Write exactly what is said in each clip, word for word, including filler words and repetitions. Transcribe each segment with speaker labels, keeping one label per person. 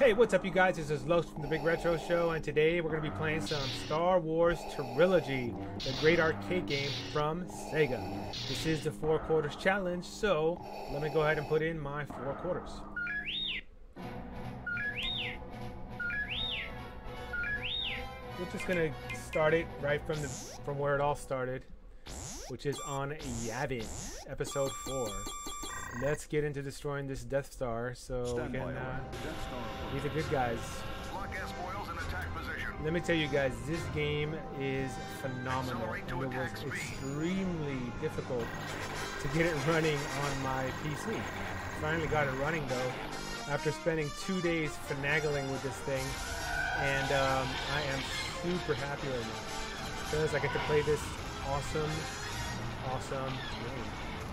Speaker 1: Hey, what's up you guys? This is Los from the Big Retro Show, and today we're going to be playing some Star Wars Trilogy, the great arcade game from Sega. This is the four quarters challenge, so let me go ahead and put in my four quarters. We're just going to start it right from the from where it all started, which is on Yavin, episode four. Let's get into destroying this Death Star so we can uh, be the good guys. Let me tell you guys, this game is phenomenal, and it was extremely difficult to get it running on my P C. Finally got it running though, after spending two days finagling with this thing, and um, I am super happy right now because I get to play this awesome, awesome game.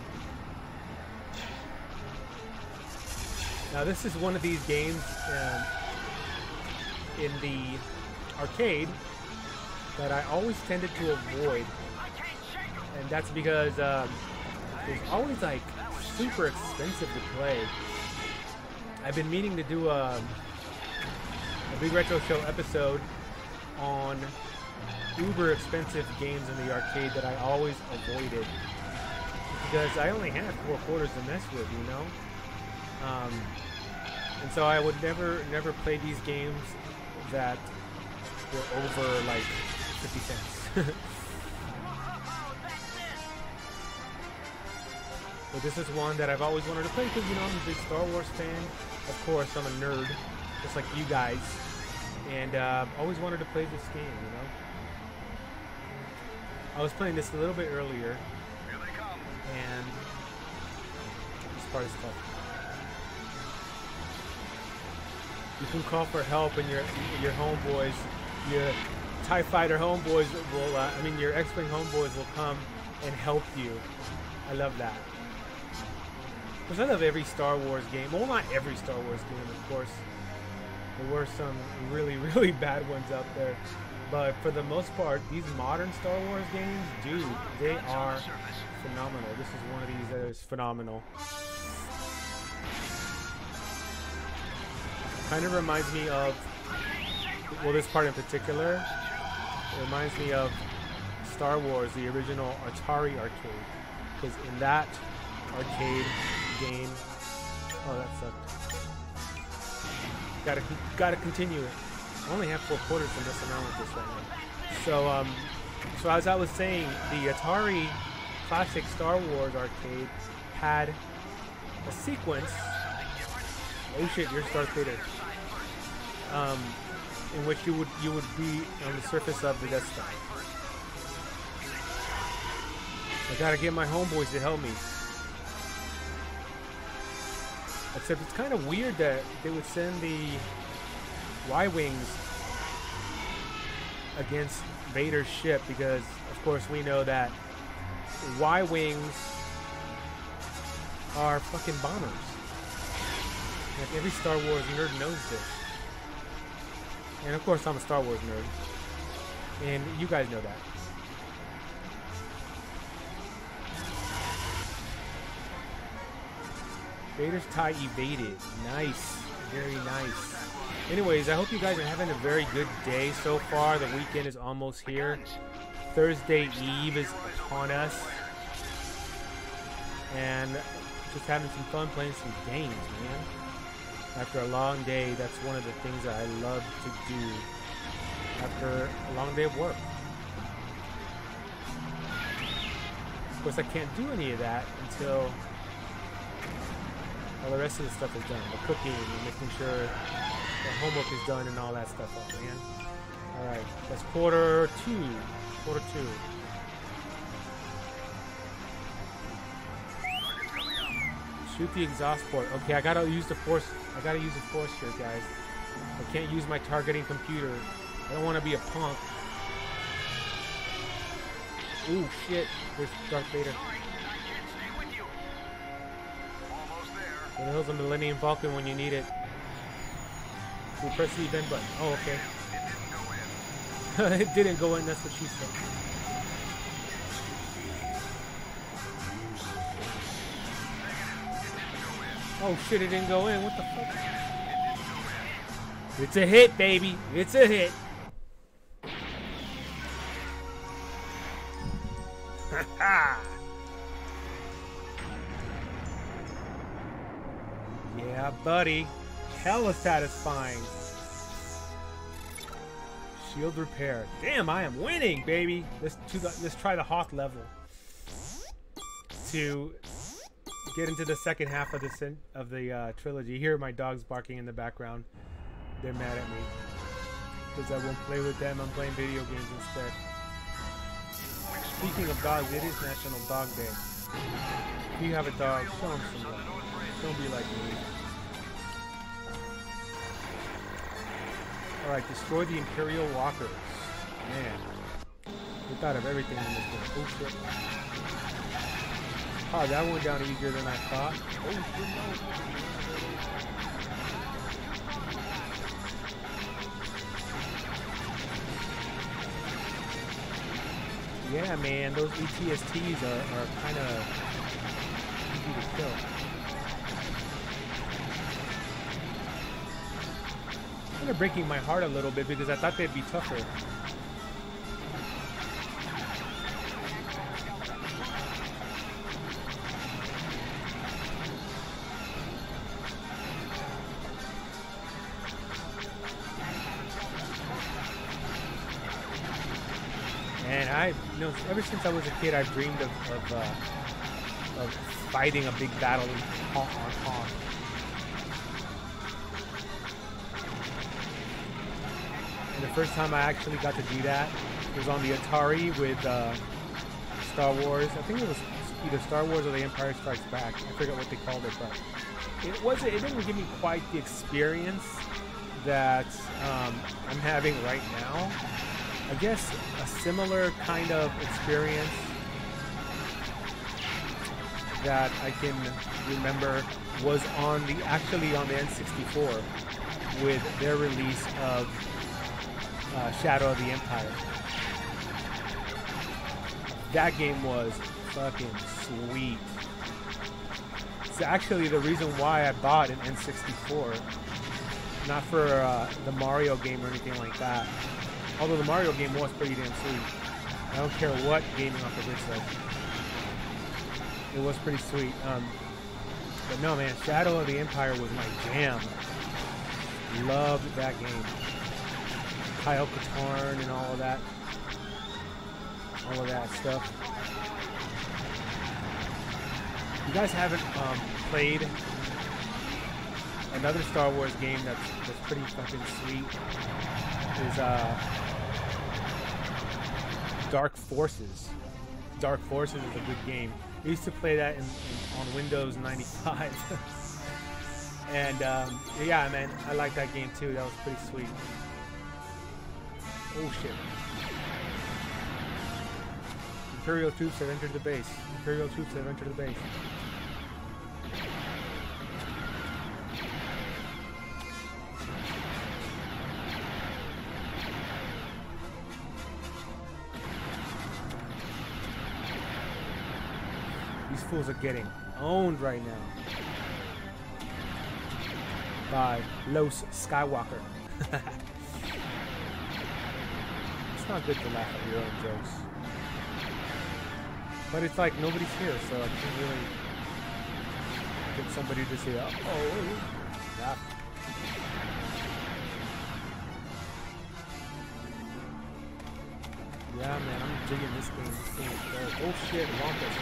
Speaker 1: Now this is one of these games um, in the arcade that I always tended to avoid, and that's because um, it's always like super expensive to play. I've been meaning to do a, a Big Retro Show episode on uber expensive games in the arcade that I always avoided because I only had four quarters to mess with, you know. Um, and so I would never, never play these games that were over like fifty cents. But this is one that I've always wanted to play because, you know, I'm a big Star Wars fan. Of course, I'm a nerd, just like you guys, and uh, always wanted to play this game. You know, I was playing this a little bit earlier, and this part is tough. You can call for help, and your your homeboys, your TIE Fighter homeboys will, uh, I mean your X-Wing homeboys will come and help you. I love that. Because I love every Star Wars game. Well, not every Star Wars game, of course. There were some really, really bad ones out there. But for the most part, these modern Star Wars games, dude, they are phenomenal. This is one of these that is phenomenal. Kind of reminds me of, well, this part in particular, it reminds me of Star Wars, the original Atari arcade. Because in that arcade game, oh, that sucked. Gotta, gotta continue it. I only have four quarters to mess around with this right now. So, um, so as I was saying, the Atari classic Star Wars arcade had a sequence. Oh shit, you're Darth Vader. Um, in which you would you would be on the surface of the Death Star. I gotta get my homeboys to help me. Except it's kind of weird that they would send the Y-Wings against Vader's ship because, of course, we know that Y-Wings are fucking bombers. Like every Star Wars nerd knows this. And of course I'm a Star Wars nerd. And you guys know that. Vader's TIE evaded. Nice. Very nice. Anyways, I hope you guys are having a very good day so far. The weekend is almost here. Thursday Eve is upon us. And just having some fun playing some games, man. After a long day, that's one of the things that I love to do after a long day of work. Of course, I can't do any of that until all the rest of the stuff is done. The cooking and making sure the homework is done and all that stuff up, man. Alright, that's quarter two. Quarter two. Shoot the exhaust port. Okay, I gotta use the force. I gotta use the force here, guys. I can't use my targeting computer. I don't want to be a punk. Ooh, shit. There's Darth Vader. Where the hell's the Millennium Falcon when you need it? We'll press the event button. Oh, okay. It didn't go in. That's what she said. Oh shit, it didn't go in. What the fuck? It's a hit, baby. It's a hit. Yeah, buddy. Hella satisfying. Shield repair. Damn, I am winning, baby. Let's to the, let's try the Hoth level to get into the second half of the of the uh, trilogy. You hear my dogs barking in the background. They're mad at me because I won't play with them. I'm playing video games instead. Speaking of dogs, it is National Dog Day. If you have a dog, show them some love. Don't be like me. Alright, destroy the Imperial Walkers. Man. We thought of everything in this game. Oh shit. Oh, that went down easier than I thought. Oh shit, no. Yeah, man, those E T S Ts are, are kind of easy to kill. Kind of breaking my heart a little bit because I thought they'd be tougher. And I, you know, ever since I was a kid, I dreamed of of, uh, of fighting a big battle on Hoth. And the first time I actually got to do that was on the Atari with uh, Star Wars. I think it was either Star Wars or The Empire Strikes Back. I forget what they called it, but it wasn't. It didn't give me quite the experience that um, I'm having right now. I guess a similar kind of experience that I can remember was on the actually on the N sixty-four with their release of uh, Shadow of the Empire. That game was fucking sweet. It's actually the reason why I bought an N sixty-four, not for uh, the Mario game or anything like that. Although the Mario game was pretty damn sweet. I don't care what gaming off of this says. It was pretty sweet. Um, but no, man, Shadow of the Empire was my jam. Loved that game. Kyle Katarn and all of that. All of that stuff. You guys haven't um, played another Star Wars game that's, that's pretty fucking sweet. Is uh, Dark Forces. Dark Forces is a good game. I used to play that in, in, on Windows ninety-five. And um, yeah, man, I like that game too. That was pretty sweet. Oh shit. Imperial troops have entered the base. Imperial troops have entered the base. These fools are getting owned right now by Los Skywalker. It's not good to laugh at your own jokes. But it's like nobody's here, so I can't really get somebody to say, oh, oh, laugh. Yeah, man, I'm digging this game. This game is dope. Oh shit, Wampus.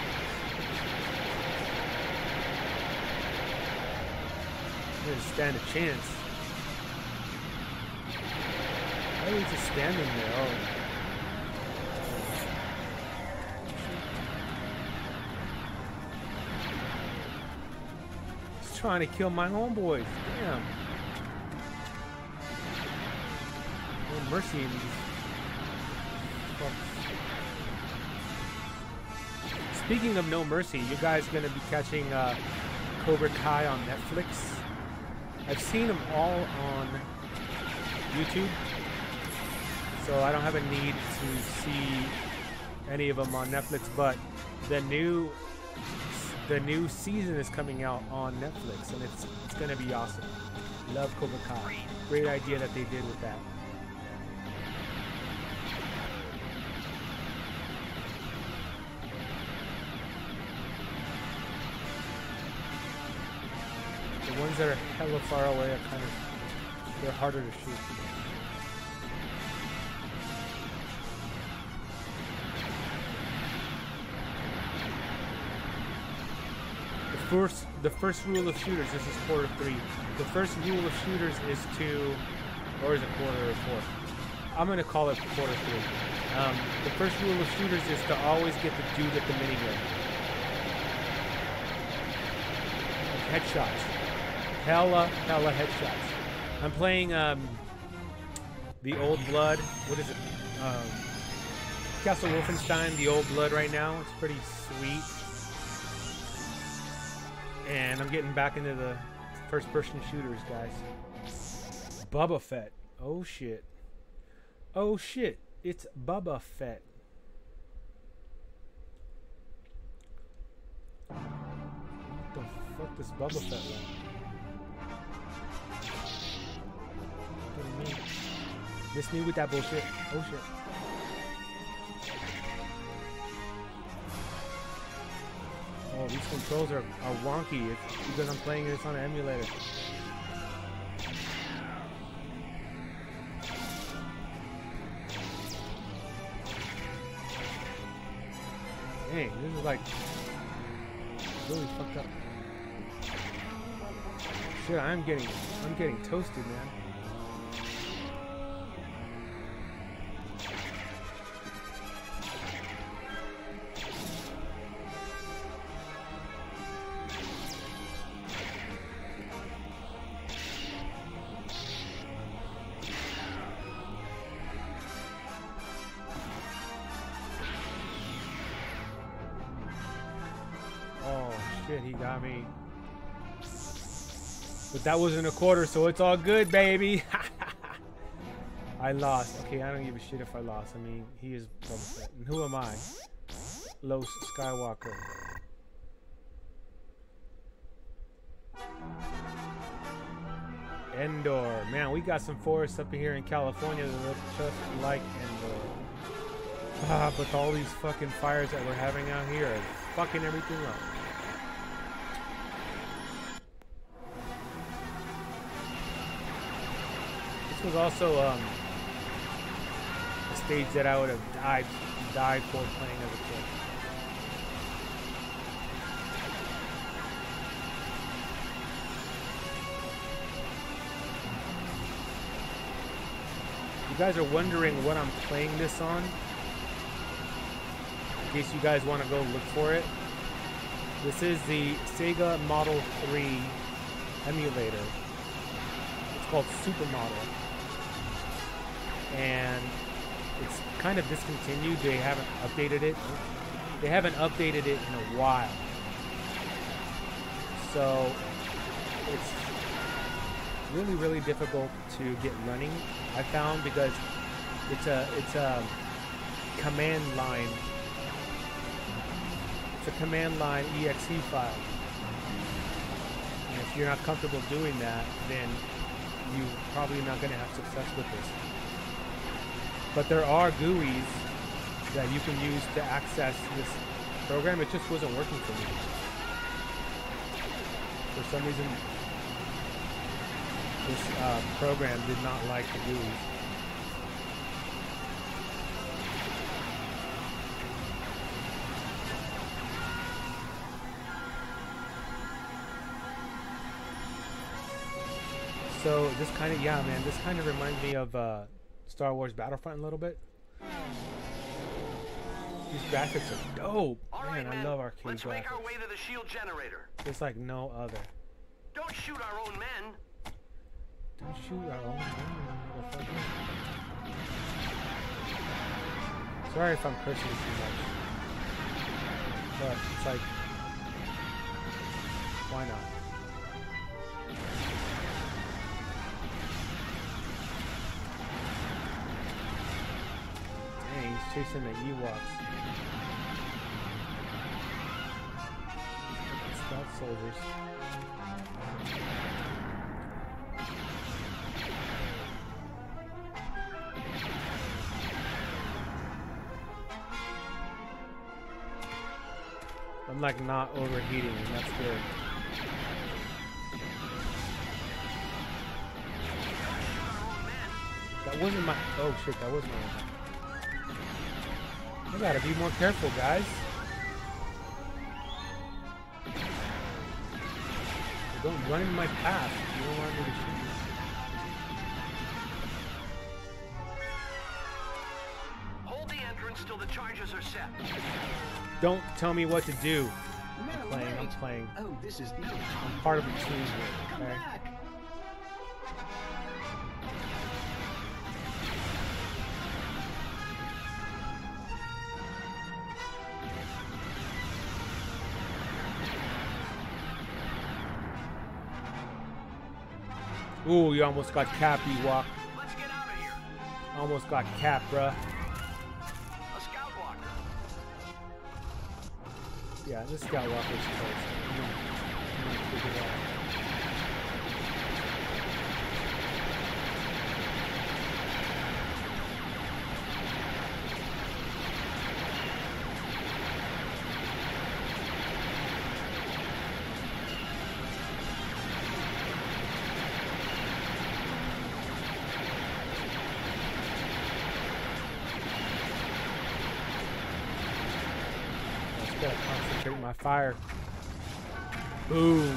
Speaker 1: I didn't stand a chance. Why are we just standing there? Oh. He's trying to kill my homeboys. Damn. No mercy in these fucks. Speaking of no mercy, you guys gonna be catching uh, Cobra Kai on Netflix? I've seen them all on YouTube, so I don't have a need to see any of them on Netflix. But the new the new season is coming out on Netflix, and it's it's gonna be awesome. Love Cobra Kai. Great idea that they did with that. The ones that are hella far away are kind of, they're harder to shoot. The first, the first rule of shooters, this is quarter three. The first rule of shooters is to, or is it quarter or four? I'm gonna call it quarter three. Um, the first rule of shooters is to always get the dude at the minigun. Headshots. Hella, hella headshots. I'm playing um, the Old Blood. What is it? Um, Castle Wolfenstein, the Old Blood right now. It's pretty sweet. And I'm getting back into the first-person shooters, guys. Boba Fett. Oh, shit. Oh, shit. It's Boba Fett. What the fuck does Boba Fett want? What do you mean? Miss me with that bullshit. Oh, shit. Oh, these controls are, are wonky. It's because I'm playing this on an emulator. Dang, this is like really fucked up. Shit, I'm getting, I'm getting toasted, man. He got me. But that wasn't a quarter, so it's all good, baby. I lost. Okay, I don't give a shit if I lost. I mean, he is Boba Fett. And who am I? Los Skywalker. Endor. Man, we got some forests up here in California that look just like Endor. Ah, but all these fucking fires that we're having out here are fucking everything up. This was also um, a stage that I would have died, died for playing as a kid. You guys are wondering what I'm playing this on? In case you guys want to go look for it. This is the Sega Model three emulator. It's called Supermodel. And it's kind of discontinued. They haven't updated it. They haven't updated it in a while. So it's really, really difficult to get running, I found, because it's a it's a command line. It's a command line E X E file. And if you're not comfortable doing that, then you're probably not going to have success with this. But there are G U Is that you can use to access this program. It just wasn't working for me. For some reason, this uh, program did not like the G U Is. So this kind of, yeah, man, this kind of reminds me of uh, Star Wars Battlefront a little bit. These graphics are dope.
Speaker 2: All
Speaker 1: man,
Speaker 2: right,
Speaker 1: I
Speaker 2: man.
Speaker 1: love arcade
Speaker 2: Let's
Speaker 1: graphics.
Speaker 2: make our way to the shield generator.
Speaker 1: It's like no other.
Speaker 2: Don't shoot our own men.
Speaker 1: Don't shoot our own men, motherfucker. Sorry if I'm cursing too much. But it's like, why not? Dang, he's chasing the Ewoks. Scout soldiers. I'm like not overheating, and that's good. That wasn't my. Oh shit, that wasn't my. I gotta be more careful, guys. Don't run in my path. You don't want me to shoot you.
Speaker 2: Hold the entrance till the charges are set.
Speaker 1: Don't tell me what to do. I'm playing. I'm playing.
Speaker 3: Oh, this is no.
Speaker 1: I'm part of the team here. Okay. Ooh, you almost got capped, Ewok.
Speaker 2: Let's get out of here.
Speaker 1: Almost got capped, bruh.
Speaker 2: A scout walker.
Speaker 1: Yeah, this scout walker's close. I'm gonna, I'm gonna figure it out. Gotta concentrate my fire. Boom.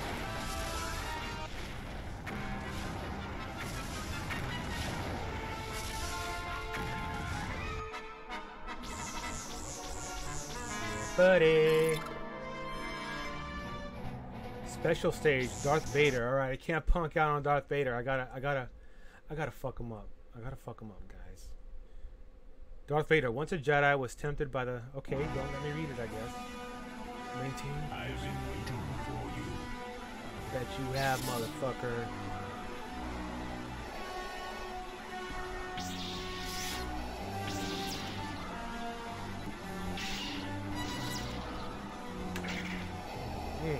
Speaker 1: Buddy. Special stage, Darth Vader. All right, I can't punk out on Darth Vader. I gotta, I gotta, I gotta fuck him up. I gotta fuck him up, guys. Darth Vader. Once a Jedi was tempted by the. Okay, don't let me read it. I guess. Maintain.
Speaker 3: I've been waiting for you.
Speaker 1: Bet you have, motherfucker. Hmm.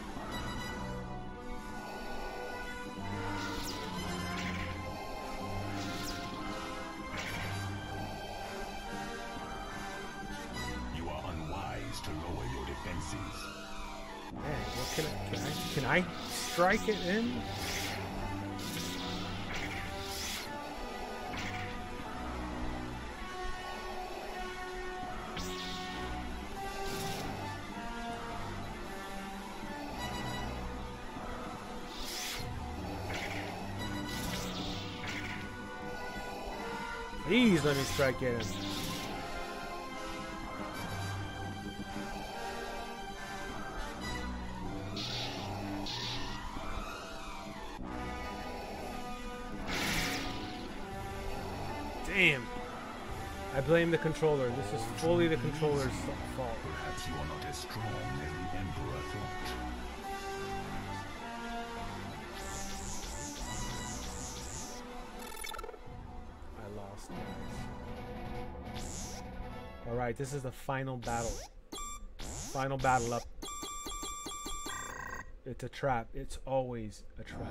Speaker 3: You are unwise to lower your defenses.
Speaker 1: Man, what can I, can I, can I strike it in? Please let me strike it in. Damn. I blame the controller. This is fully the controller's fault.
Speaker 3: Perhaps you are not as strong as the Emperor thought.
Speaker 1: I lost, guys. Alright, this is the final battle. Final battle up. It's a trap. It's always a trap.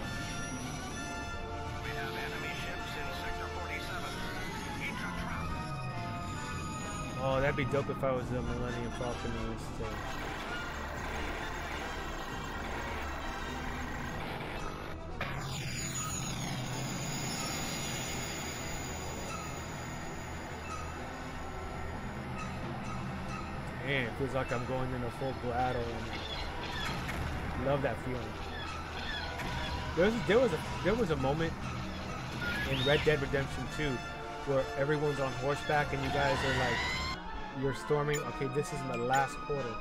Speaker 2: We have enemy ships in Sector forty-seven. It's a trap.
Speaker 1: Oh, that'd be dope if I was a Millennium Falcon in this thing. Man, it feels like I'm going into full battle. And love that feeling. There was, there was a there was a moment in Red Dead Redemption two where everyone's on horseback and you guys are like, you're storming. Okay, this is my last quarter.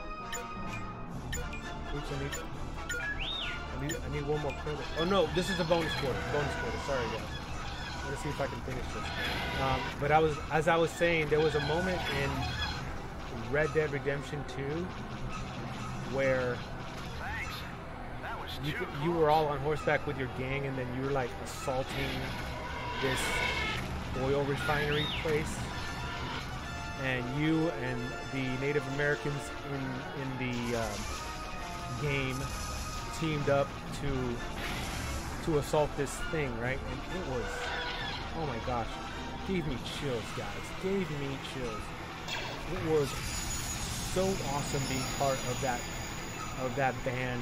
Speaker 1: Oops, I need, I need, I need one more quarter. Oh no, this is the bonus quarter. Bonus quarter. Sorry, guys. Let's see if I can finish this. Um, but I was, as I was saying, there was a moment in Red Dead Redemption two where
Speaker 2: Thanks. That was
Speaker 1: you,
Speaker 2: too
Speaker 1: you were all on horseback with your gang, and then you were like assaulting this oil refinery place, and you and the Native Americans in in the um, game teamed up to to assault this thing, right? And it was, oh my gosh, gave me chills, guys. Gave me chills. It was so awesome being part of that of that band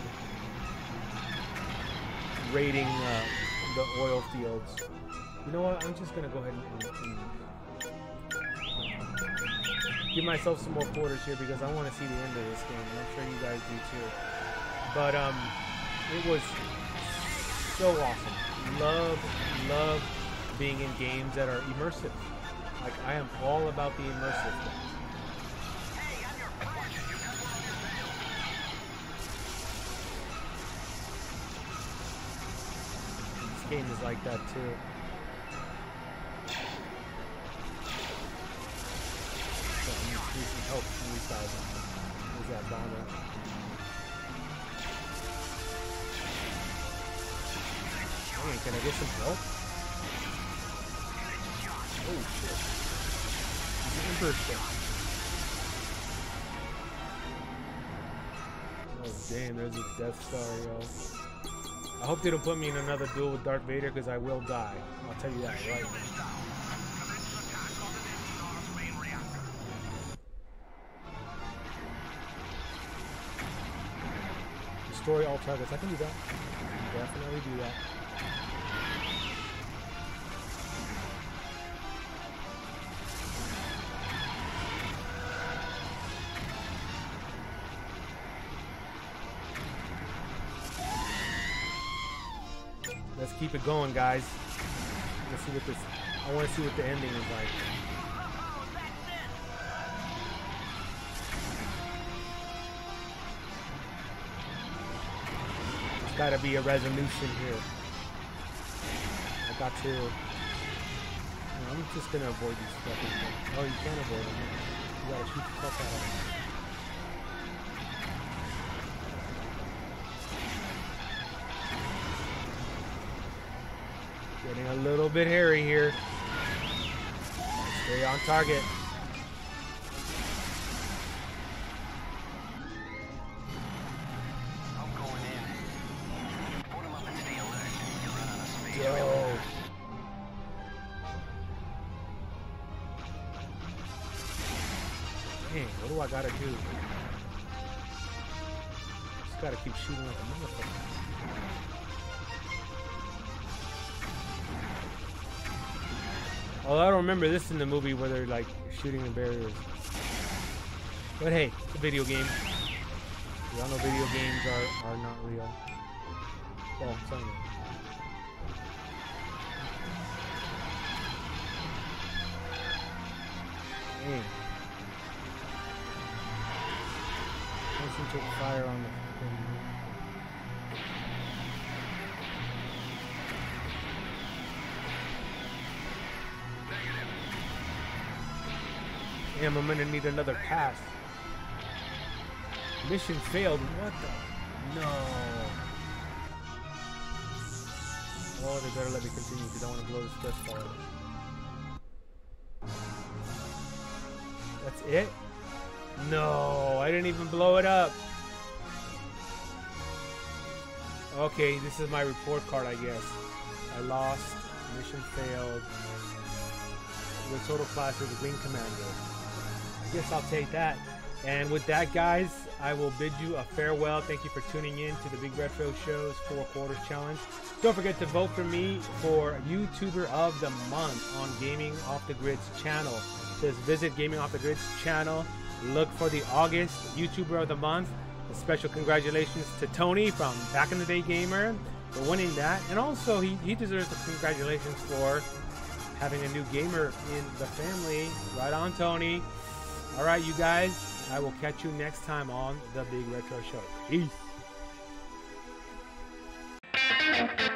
Speaker 1: raiding uh, the oil fields. You know what? I'm just gonna go ahead and, and, and give myself some more quarters here because I want to see the end of this game, and I'm sure you guys do too. But um, it was so awesome. Love, love being in games that are immersive. Like, I am all about the immersive. This game is like that too. So I need to need some help from these guys. Where's that bomber? Hey, can I get some help? Oh shit. This is interesting. Oh damn, there's a Death Star, yo. I hope they don't put me in another duel with Darth Vader because I will die. I'll tell you that right now. Destroy all targets. I can do that. I can definitely do that. Let's keep it going, guys. Let's see what this. I want to see what the ending is like. There's got to be a resolution here. I got to. No, I'm just gonna avoid these fucking things. Oh, you can't avoid them. You gotta shoot the fuck out of them. Getting a little bit hairy here. Stay on target.
Speaker 2: I'm going in. Put him up and stay alert. You run out of space.
Speaker 1: Yo. Dang, what do I gotta do? Just gotta keep shooting like a motherfucker. Oh, I don't remember this in the movie where they're like shooting the barriers. But hey, it's a video game. Y'all know video games are, are not real. Well, some of them. Dang. Concentrate fire on the thing. Damn, I'm gonna need another pass. Mission failed. What the? No. Oh, they better let me continue because I want to blow this Death Star. That's it? No, I didn't even blow it up. Okay, this is my report card, I guess. I lost. Mission failed. The total class is a Green Commander. I guess I'll take that. And with that, guys, I will bid you a farewell. Thank you for tuning in to the Big Retro Show's Four Quarters Challenge. Don't forget to vote for me for YouTuber of the Month on Gaming Off the Grid's channel. Just visit Gaming Off the Grid's channel. Look for the August YouTuber of the Month. A special congratulations to Tony from Back in the Day Gamer for winning that. And also, he, he deserves the congratulations for having a new gamer in the family. Right on, Tony. All right, you guys, I will catch you next time on the Big Retro Show. Peace.